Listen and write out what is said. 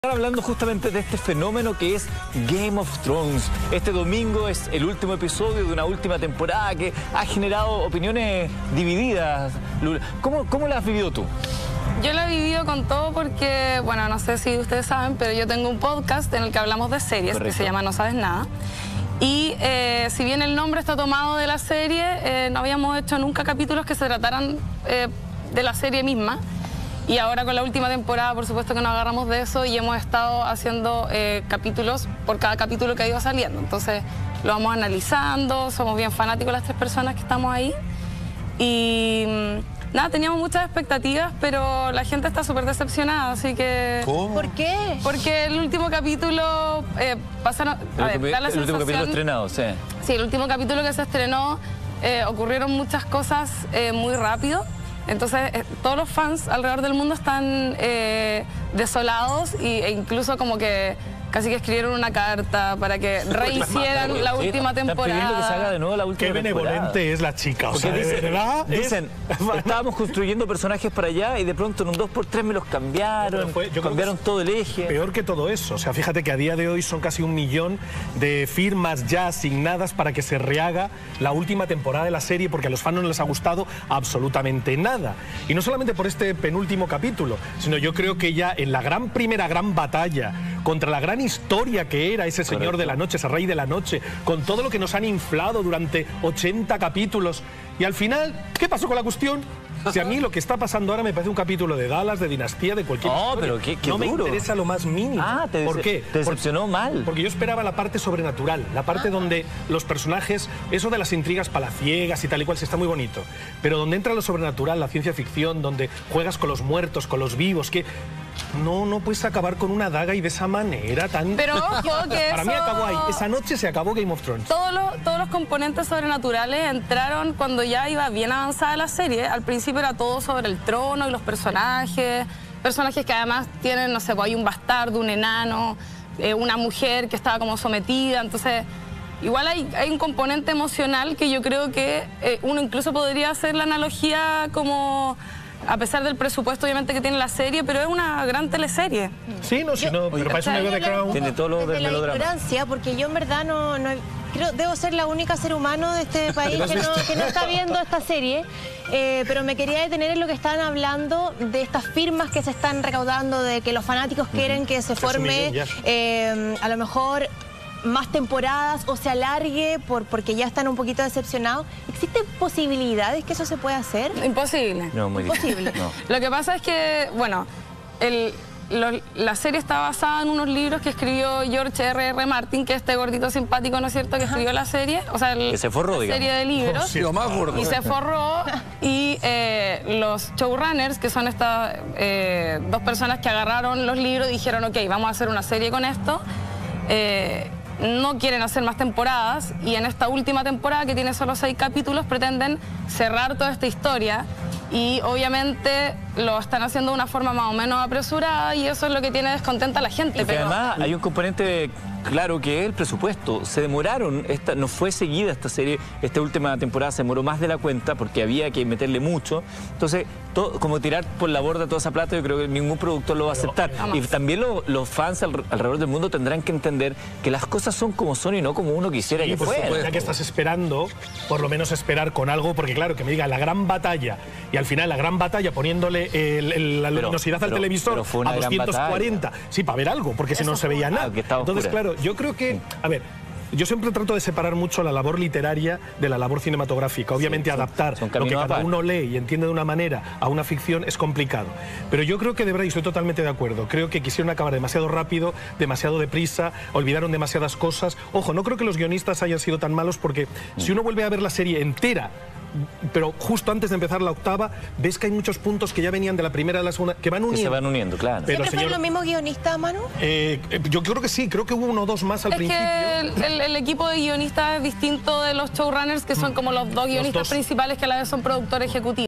Estar hablando justamente de este fenómeno que es Game of Thrones. Este domingo es el último episodio de una última temporada que ha generado opiniones divididas. ¿Cómo la has vivido tú? Yo la he vivido con todo porque, bueno, no sé si ustedes saben, pero yo tengo un podcast en el que hablamos de series. Correcto. Que se llama No Sabes Nada. Y si bien el nombre está tomado de la serie, no habíamos hecho nunca capítulos que se trataran de la serie misma. Y ahora con la última temporada, por supuesto que nos agarramos de eso y hemos estado haciendo capítulos por cada capítulo que ha ido saliendo. Entonces lo vamos analizando, somos bien fanáticos las tres personas que estamos ahí. Y nada, teníamos muchas expectativas, pero la gente está súper decepcionada, así que... ¿Cómo? ¿Por qué? Porque el último capítulo pasaron... El último capítulo estrenado, sí. Sí, el último capítulo que se estrenó, ocurrieron muchas cosas muy rápido. Entonces, todos los fans alrededor del mundo están desolados e incluso como que casi que escribieron una carta para que rehicieran la última temporada. Están pidiendo que se haga de nuevo la última temporada. Qué benevolente es la chica, o sea, dicen, estábamos construyendo personajes para allá y de pronto en un 2x3 me los cambiaron, cambiaron todo el eje. Peor que todo eso, o sea, fíjate que a día de hoy son casi 1 millón de firmas ya asignadas para que se rehaga la última temporada de la serie porque a los fans no les ha gustado absolutamente nada. Y no solamente por este penúltimo capítulo, sino yo creo que ya en la primera gran batalla contra la gran historia que era ese señor de la noche, ese rey de la noche, con todo lo que nos han inflado durante 80 capítulos. Y al final, ¿qué pasó con la cuestión? Si a mí lo que está pasando ahora me parece un capítulo de Dallas, de Dinastía, de cualquier historia. Pero qué no me duro. interesa lo más mínimo. ¿Por qué? Te decepcionó mal. Porque yo esperaba la parte sobrenatural, la parte donde los personajes, eso de las intrigas palaciegas y tal y cual, sí está muy bonito. Pero donde entra lo sobrenatural, la ciencia ficción, donde juegas con los muertos, con los vivos, que... No puedes acabar con una daga y de esa manera tan... Pero ojo que Para mí acabó ahí. Esa noche se acabó Game of Thrones. Todos los componentes sobrenaturales entraron cuando ya iba bien avanzada la serie. Al principio era todo sobre el trono y los personajes. Personajes que además tienen, no sé, pues hay un bastardo, un enano, una mujer que estaba como sometida. Entonces, igual hay un componente emocional que yo creo que uno incluso podría hacer la analogía como... A pesar del presupuesto, obviamente, que tiene la serie, pero es una gran teleserie. Sí, pero para eso me veo de Crown. Tiene todo lo del melodrama. Ignorancia, porque yo en verdad creo debo ser la única ser humano de este país que no está viendo esta serie, pero me quería detener en lo que estaban hablando de estas firmas que se están recaudando, de que los fanáticos quieren que se forme a lo mejor más temporadas o se alargue porque ya están un poquito decepcionados. ¿Existen posibilidades que eso se pueda hacer? Imposible. No, muy imposible. No. Lo que pasa es que, bueno, la serie está basada en unos libros que escribió George R.R. Martin, que es este gordito simpático, ¿no es cierto?, que escribió la serie. O sea, que se forró, la serie de libros. Sí, lo más gordo. Y se forró. Y los showrunners, que son estas 2 personas que agarraron los libros y dijeron, ok, vamos a hacer una serie con esto. No quieren hacer más temporadas y en esta última temporada, que tiene solo 6 capítulos, pretenden cerrar toda esta historia y obviamente lo están haciendo de una forma más o menos apresurada y eso es lo que tiene descontenta a la gente. Pero además hay un componente claro que es el presupuesto. Se demoraron, no fue seguida esta serie, esta última temporada se demoró más de la cuenta porque había que meterle mucho. Entonces, como tirar por la borda toda esa plata, yo creo que ningún productor lo va a aceptar. Y también los fans alrededor del mundo tendrán que entender que las cosas son como son y no como uno quisiera que fueran. Ya que estás esperando, por lo menos esperar con algo, porque claro, que me diga la gran batalla y al final la gran batalla poniéndole la luminosidad al televisor a 240. Sí, para ver algo, porque si no se veía nada. Entonces, claro, yo creo que, a ver, yo siempre trato de separar mucho la labor literaria de la labor cinematográfica. Obviamente adaptar lo que cada uno lee y entiende de una manera a una ficción es complicado. Pero yo creo que de verdad, y estoy totalmente de acuerdo, creo que quisieron acabar demasiado rápido, demasiado deprisa, olvidaron demasiadas cosas. Ojo, no creo que los guionistas hayan sido tan malos porque si uno vuelve a ver la serie entera, pero justo antes de empezar la octava, ves que hay muchos puntos que ya venían de la primera a la segunda, que van uniendo. Que se van uniendo, claro. ¿Siempre fueron los mismos guionistas, Manu? Yo creo que sí, creo que hubo 1 o 2 más al principio. Que el equipo de guionistas es distinto de los showrunners, que son como los 2 guionistas principales que a la vez son productores ejecutivos.